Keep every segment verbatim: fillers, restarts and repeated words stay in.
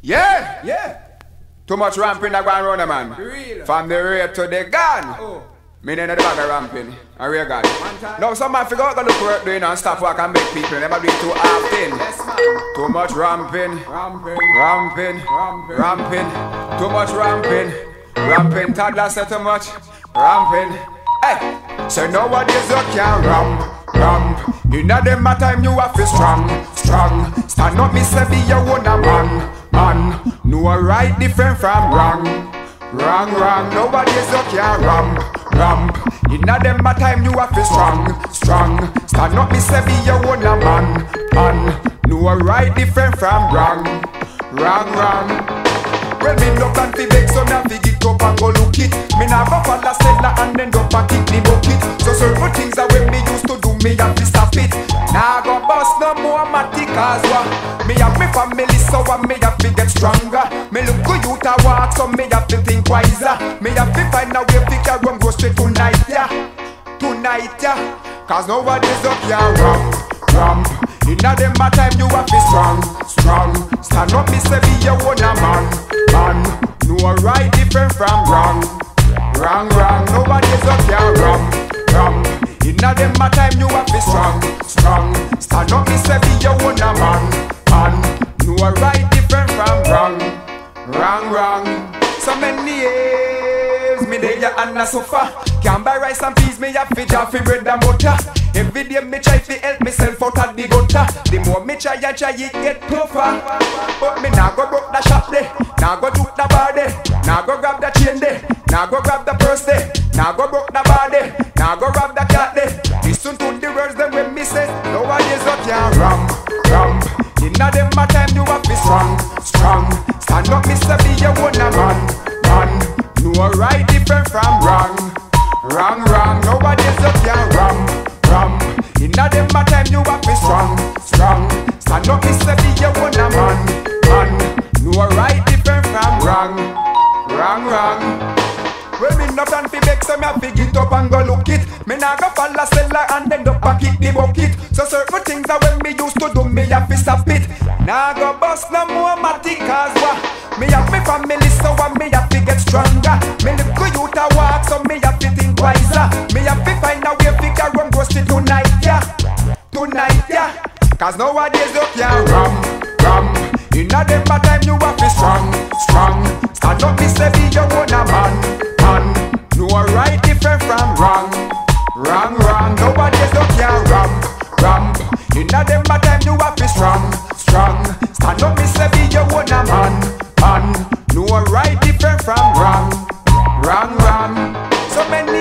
Yeah, Yeah. too much ramping that going round, man. Real. From the rear to the gun. Oh. Me in the bag of ramping. A real gun. Now some man figure out the look work doing and stop work and make people never do it too often. Yes, man. Too much ramping. Ramping. Ramping. Ramping. Ramping. Too much ramping. Ramping. Toddler said too much. Ramping. Hey. So nowadays you can ramp. Ramp. In a dem a time you have to strong. Strong. Stand up me say be your own a man. Man. No right different from wrong. Wrong, wrong. Nowadays you can ramp. Ramp. In a dem a time you have to strong. Strong. Stand up me say be your own a man. Man. No right different from wrong. Wrong, wrong. Well, me no plan fi beg, so me a fi get up and go look it. Me nah go follow settler and end up and kick the bucket. So certain things that when me used to do, me a fi stop it. Nah go bust no more matic as well. Me have me family, so I me a fi get stronger. Me look good you to walk, so me a fi think wiser. Me a fi find a way fi carry on go straight tonight, yeah. Tonight, yeah. Cause nowadays up here ramp, ramp. Inna dem a time you have to strong, strong. Stand up me say be your own a man, man. No right different from wrong, wrong, wrong. Nobody's up here ramp, ramp. Inna dem a time you have to strong, strong. Stand up me say be your own a man, man. No right different from wrong, wrong, wrong. So many years me dey ya and a suffer. Can't buy rice and peas, me have fi jar fi bread and butter. Every day me try fi help myself out of the gutter. The more me try and try it get tougher. But me nah go broke the shop there, nah go juke the bar there, nah go grab the chain there, nah go grab the purse there, nah go broke the bar there, nah go grab the cat there. Listen to the words them when me say, nowadays you can't ramp, ramp. Inna dem a time you have to strong, strong. Stand up me say be your own a man, man. No right different from wrong, wrong, wrong. Nowadays you can't ramp, ramp. Inna dem a time you have to strong, strong. Stand up me say be your own a man, man. No right different from wrong, wrong, wrong. Well, me no plan fi beg, so me a fi get up and go look it. Me nah go follow settler and end up and kick the bucket. So certain things that when me used to do, me a fi stop it. Nah go bust no more matic cause what? Me have me family, so I me a fi get stronger. Me live good you to walk, so me a fi think wiser. Me a fi find a way fi carry on go straight tonight, yeah. Tonight, yeah. Cause nowadays you can't ramp, ramp. Inna dem a time you have to strong, strong. Stand up me say be your own a man, man. No right different from wrong, wrong, wrong. Nowadays you can't ramp, ramp. Inna dem a time you have to strong, strong. Stand up me say be your own a man, man. No right different from wrong, wrong, wrong. So many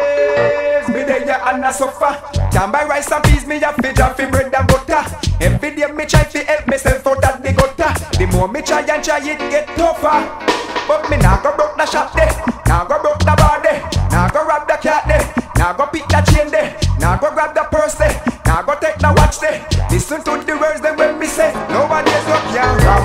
years me dey ya and I suffer. Can't buy rice and peas, me have fi jar fi bread and butter. Every day me try fi help myself out of the gutter. The more me try and try it get tougher. But me nah go broke the shop there, nah go broke the bar there, nah go rob the cat there, nah go pick the chain there, nah go grab the purse there, nah go take the watch there. Listen to the words them when me say, nowadays you can't ramp,